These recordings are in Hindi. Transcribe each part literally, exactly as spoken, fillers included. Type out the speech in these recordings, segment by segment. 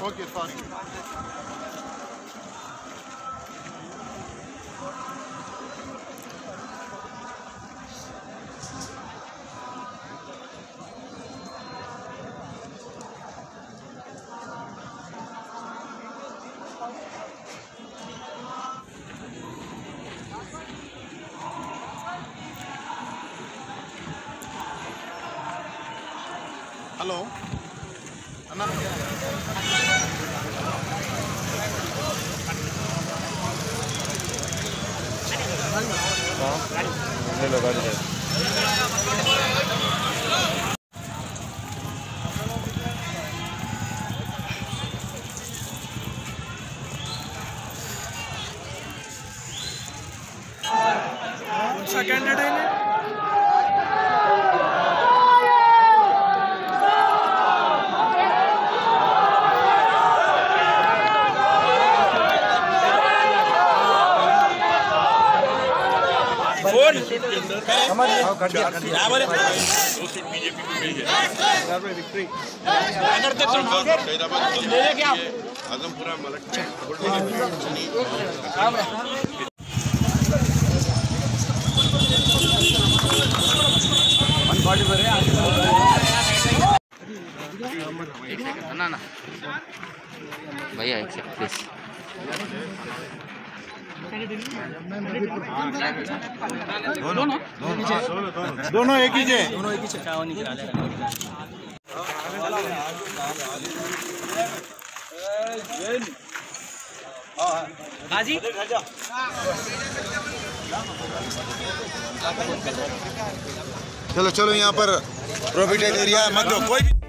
Okay sorry. हेलो अन्ना ले लो गाड़ी है। कौन सा कैंडिडेट है? फोन कर दिया कर दिया बोले बीजेपी को मिल गया में विक्ट्री अगर तक ले ले क्या आजमपुरा मलक मन बॉडी पर है ना ना भैया एक सेकंड प्लीज। दोनों दोनों दोनों एक ही है दोनों एक ही चावल निकला ले हाजी चलो चलो यहाँ पर प्रोहिबिटेड एरिया मत दो कोई भी।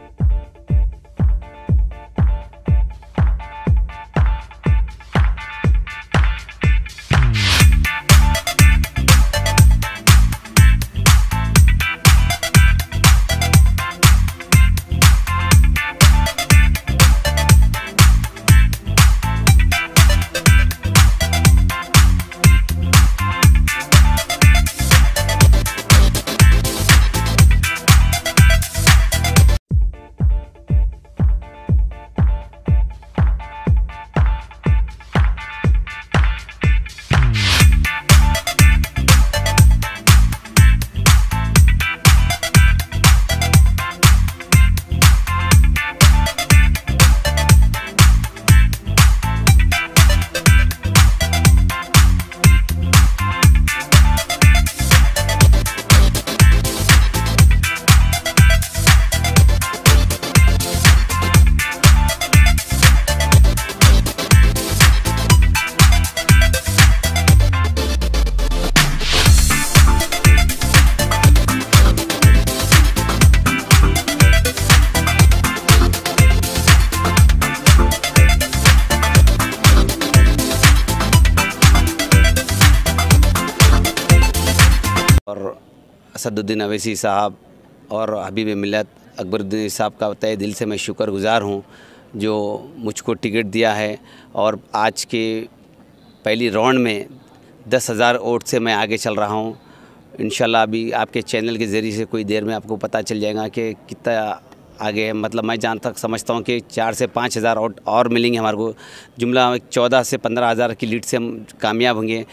और असदुद्दीन अवैसी साहब और हबीब मिल्लत अकबरुद्दीन साहब का तहे दिल से मैं शुक्रगुज़ार हूँ जो मुझको टिकट दिया है। और आज के पहली राउंड में दस हज़ार वोट से मैं आगे चल रहा हूँ। इंशाल्लाह अभी आपके चैनल के ज़रिए से कोई देर में आपको पता चल जाएगा कि कितना आगे है। मतलब मैं जहाँ तक समझता हूँ कि चार से पाँच हज़ार वोट और मिलेंगे हमारे को। जुमला चौदह से पंद्रह हज़ार की लीड से हम कामयाब होंगे।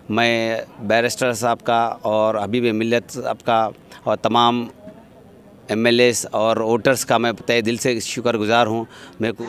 मैं बैरिस्टर साहब का और हबीब मिल्लत साहब का और तमाम एम एल एस और वोटर्स का मैं तहे दिल से शुक्रगुज़ार हूँ। मेरे को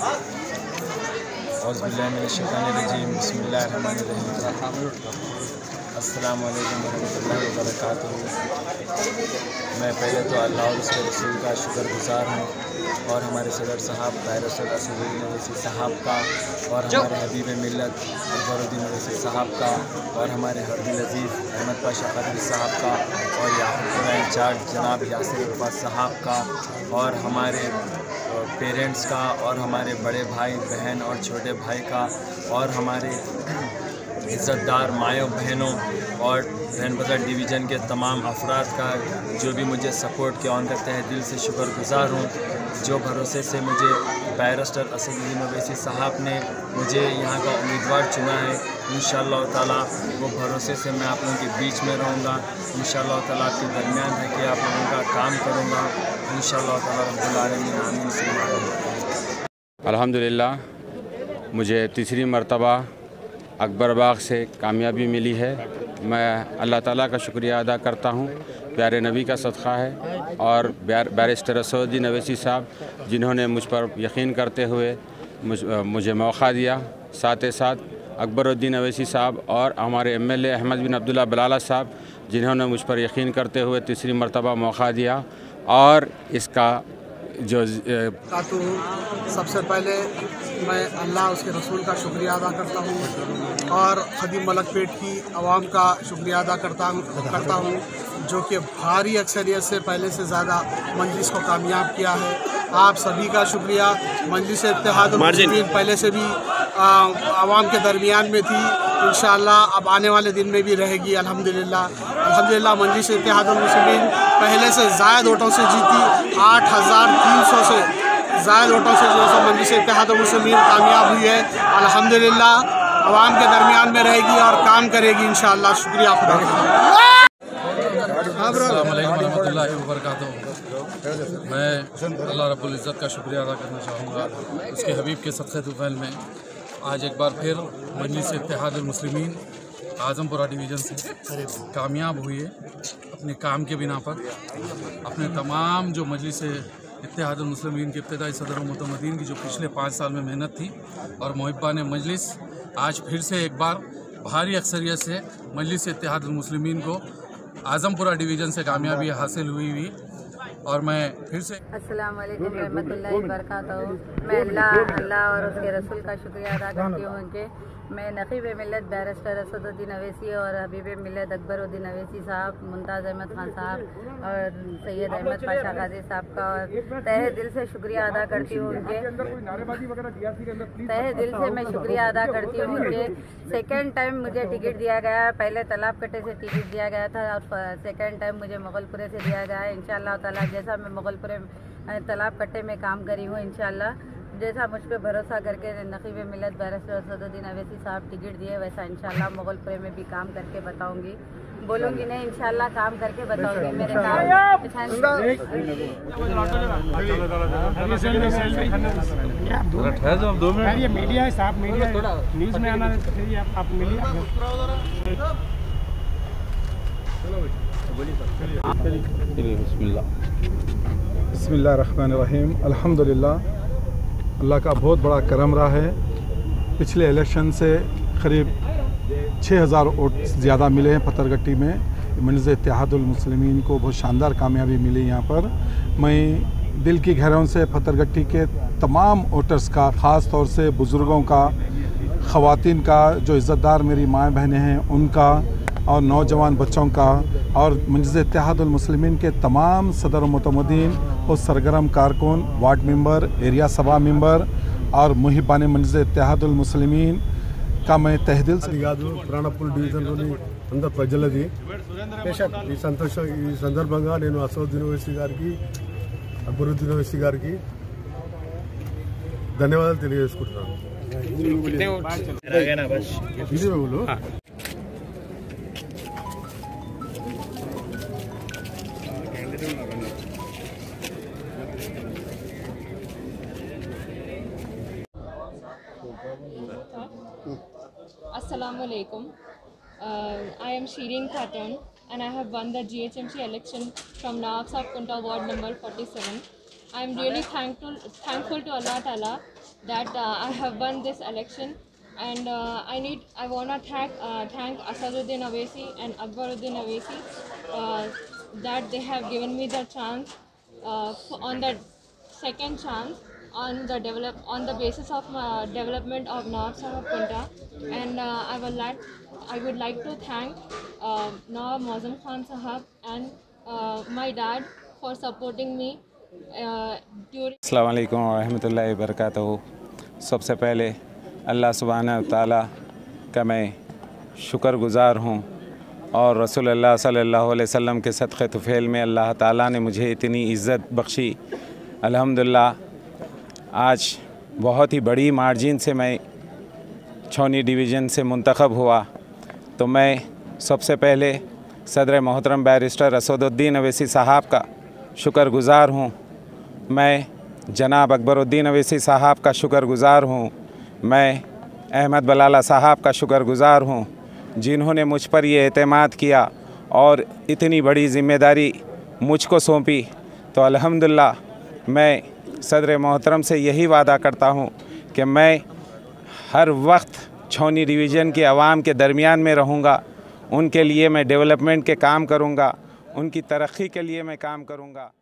अस्सलाम वालेकुम वरहमतुल्लाहि वबरकातुहू। मैं पहले तो अल्लाह और उसके रसूल का शुक्रगुज़ार हूँ और हमारे सदर साहब बैरिस्टर असदुद्दीन अवैसी साहब का और हमारे हबीब मिल्लत अकबरुद्दीन अवैसी साहब का और हमारे हरदिल अजीज़ अहमद पाशा क़ादरी साहब का और याकूबपुरा इंचार्ज जनाब यासिर अब्बास साहब का और हमारे पेरेंट्स का और हमारे बड़े भाई बहन और छोटे भाई का और हमारे इज़्ज़तदार मायों बहनों और बहन बदर डिवीज़न के तमाम अफराद का जो भी मुझे सपोर्ट किया उनका तहे दिल से शुक्रगुज़ार हूँ। जो भरोसे से मुझे बैरिस्टर असदुद्दीन अवैसी साहब ने मुझे यहाँ का उम्मीदवार चुना है। इंशाअल्लाह ताला वो भरोसे से मैं आप लोगों के बीच में रहूँगा। इंशाअल्लाह ताला आपके दरमियान रह के आप लोगों का काम करूँगा। इंशाअल्लाह ताला रब्बुल आलमीन आमीन। अल्हम्दुलिल्लाह मुझे तीसरी मर्तबा अकबर बाग से कामयाबी मिली है। मैं अल्लाह ताला का शुक्रिया अदा करता हूँ, प्यारे नबी का सदक़ा है और बैरिस्टर असदुद्दीन अवैसी साहब जिन्होंने मुझ पर यकीन करते हुए मुझ, मुझे मौका दिया। साथ ही साथ अकबरुद्दीन अवैसी साहब और हमारे M L A Ahmed bin Abdullah Balala साहब जिन्होंने मुझ पर यकीन करते हुए तीसरी मर्तबा मौका दिया। और इसका जो तो सबसे पहले मैं अल्लाह उसके रसूल का शुक्रिया अदा करता हूँ और खदीम मलकपेट की आवाम का शुक्रिया अदा करता हूँ करता हूँ जो कि भारी अक्सरियत से पहले से ज़्यादा मजलिस को कामयाब किया है। आप सभी का शुक्रिया। मजलिस इत्तेहादुल मुस्लिमीन पहले से भी आवाम के दरमियान में थी, इंशाअल्लाह अब आने वाले दिन में भी रहेगी। अल्हम्दुलिल्लाह अल्हम्दुलिल्लाह मजलिस इत्तेहादुल मुस्लिमीन पहले से ज़ायद वोटों से जीती। आठ हज़ार तीन सौ से ज़ायद वोटों से जो है मजलिस इत्तेहादुल मुस्लिमीन कामयाब हुई है। अल्हम्दुलिल्लाह आवाम के दरमियान में रहेगी और काम करेगी इंशाअल्लाह। शुक्रिया खुदा। अस्सलाम वालेकुम रहमतुल्लाहि व बरकातहू। मैं अल्लाह रब्बुल इज़्ज़त का शुक्रिया अदा करना चाहूँगा उसके हबीब के सदक़े तुफ़ैल में आज एक बार फिर मजलिस इत्तेहादुल मुस्लिमीन आज़मपुरा डिवीज़न से कामयाब हुई है अपने काम के बिना पर। अपने तमाम जो मजलिस इत्तेहादुल मुस्लिमीन के इब्तिदाई सदर व मुतमदीन की जो पिछले पाँच साल में मेहनत थी और मुहिब्बान मजलिस आज फिर से एक बार भारी अक्सरियत से मजलिस इत्तेहादुल मुस्लिमीन को आज़मपुरा डिवीज़न से कामयाबी हासिल हुई हुई और मैं फिर से अस्सलाम वालेकुम रहमतुल्लाहि व बरकातहू। मैं अल्लाह अल्लाह और उसके रसूल का शुक्रिया अदा करती हूँ कि मैं नक़ीब मिल्लत बैरिस्टर असदुद्दीन अवैसी और हबीब मिल्लत अकबरुद्दीन अवैसी साहब, मुमताज़ अहमद खान साहब और सैयद अहमद पाशा गाजी साहब का और तहे दिल से शुक्रिया अदा करती हूँ उनके तहे दिल से मैं शुक्रिया अदा करती हूँ उनके। सेकेंड टाइम मुझे टिकट दिया गया, पहले तालाब कट्टे से टिकट दिया गया था और सेकेंड टाइम मुझे मुगलपुरे से दिया गया है। इंशाअल्लाह ताला जैसा मैं मुगलपुरे तालाब कट्टे में काम करी हूँ, इंशाअल्लाह जैसा मुझ पर भरोसा करके नक़ीब मिल्लत बैरिस्टर असदुद्दीन अवैसी साहब टिकट दिए वैसा इंशाअल्लाह मुगलपुरे में भी काम करके बताऊंगी। बोलूँगी नहीं, इंशाअल्लाह काम करके बताऊंगी। मेरे काम ये मीडिया है साहब, मीडिया न्यूज़ में आना चाहिए। आप आप मिलिए बिस्मिल्लाह रहमान रहीम। अल्हम्दुलिल्लाह अल्लाह का बहुत बड़ा करम रहा है। पिछले इलेक्शन से करीब छः हज़ार वोट ज़्यादा मिले हैं पत्थरगट्टी में। मजलिस इत्तेहादुल मुस्लिमीन को बहुत शानदार कामयाबी मिली यहाँ पर। मैं दिल की गहराइयों से पत्थरगट्टी के तमाम वोटर्स का, ख़ास तौर से बुज़ुर्गों का, ख़वातीन का, जो इज़्ज़तदार मेरी माएँ बहनें हैं उनका और नौजवान बच्चों का और मजलिस इत्तेहादुल मुस्लिमीन के तमाम सदर मुतमदीन और सरगर्म कारकुन, वार्ड मेंबर, एरिया सभा मेंबर और मुहिबान मजलिस इत्तेहादुल मुस्लिमीन का मैं तहे दिल से ప్రాణపూల్ డివిజన్లోని అందరు ప్రజలది ఈ సంతోష ఈ సందర్భంగా నేను అసదుద్దీన్ ఓవైసీ గారికి అక్బరుద్దీన్ ఓవైసీ గారికి ధన్యవాదాలు తెలియజేసుకుంటున్నాను। Assalamu alaikum. Uh, I am Shireen Khatun and I have won the G H M C election from Nawab Sahib Kunta ward number forty-seven. I am really thankful thankful to Allah Ta'ala that uh, I have won this election, and uh, I need I wanna thank uh, thank Asaduddin Awaisi and Akbaruddin Awaisi uh, that they have given me the chance uh, on the second chance on the develop on the basis of uh, development of Nawab Sahib Kunta, and uh, I would like I would like to thank uh, Nawab Muazzam Khan Sahab and uh, my dad for supporting me uh, during. अस्सलाम वालेकुम रहमतुल्लाहि व बरकातहू। सबसे पहले अल्लाह सुब्हानहू तआला का मैं शुक्रगुज़ार हूँ और रसूलुल्लाह सल्लल्लाहु अलैहि वसल्लम के सदक़े तुफ़ैल में अल्लाह ताला ने मुझे इतनी इज़्ज़त बख्शी। अल्हम्दुलिल्लाह आज बहुत ही बड़ी मार्जिन से मैं छौनी डिवीज़न से मुंतखब हुआ, तो मैं सबसे पहले सदर मोहतरम बैरिस्टर असदुद्दीन अवैसी साहब का शुक्रगुज़ार हूँ। मैं जनाब अकबरुद्दीन अवैसी साहब का शुक्रगुज़ार हूँ। मैं अहमद बलाला साहब का शुक्रगुज़ार हूँ जिन्होंने मुझ पर ये एतमाद किया और इतनी बड़ी ज़िम्मेदारी मुझको सौंपी। तो अल्हम्दुलिल्लाह मैं सदर मोहतरम से यही वादा करता हूँ कि मैं हर वक्त छौनी डिवीज़न के अवाम के दरमियान में रहूँगा। उनके लिए मैं डेवलपमेंट के काम करूँगा, उनकी तरक्की के लिए मैं काम करूँगा।